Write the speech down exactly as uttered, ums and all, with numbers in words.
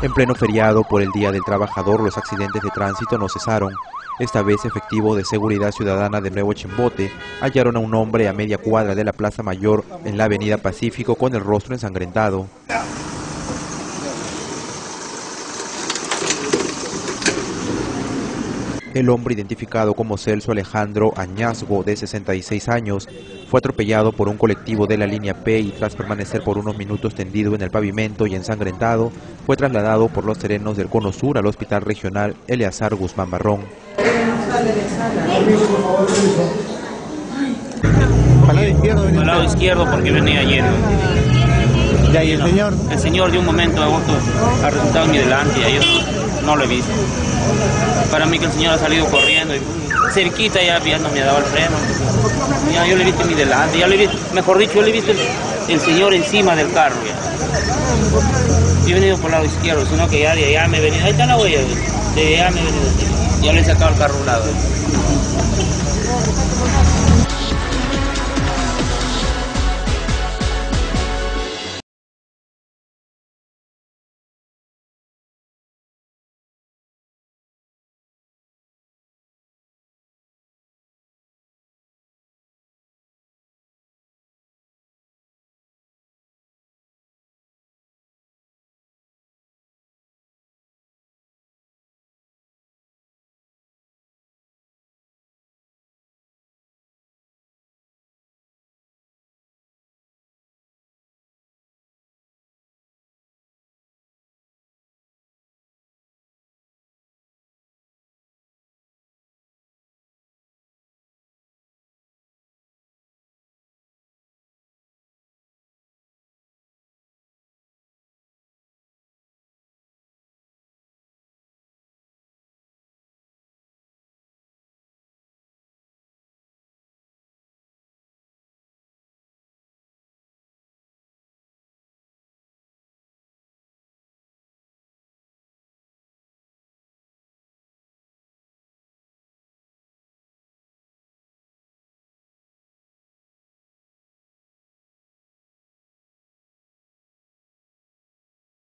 En pleno feriado por el Día del Trabajador, los accidentes de tránsito no cesaron. Esta vez, efectivos de seguridad ciudadana de Nuevo Chimbote hallaron a un hombre a media cuadra de la Plaza Mayor en la Avenida Pacífico con el rostro ensangrentado. El hombre, identificado como Celso Alejandro Añazgo, de sesenta y seis años, fue atropellado por un colectivo de la línea P y tras permanecer por unos minutos tendido en el pavimento y ensangrentado, fue trasladado por los serenos del Cono Sur al Hospital Regional Eleazar Guzmán Barrón. Al lado izquierdo, al lado izquierdo porque venía lleno. ¿Ya y el señor? El señor de un momento a otro ha resultado en mi delante y yo no, no lo he visto. Para mí que el señor ha salido corriendo y cerquita ya, ya no me ha dado el freno. Ya, yo le he visto en mi delante, ya le he visto, mejor dicho, yo le he visto el, el señor encima del carro ya. Yo he venido por el lado izquierdo, sino que ya, ya, ya me he venido, ahí está la huella, ya me he venido, ya le he sacado el carro a un lado.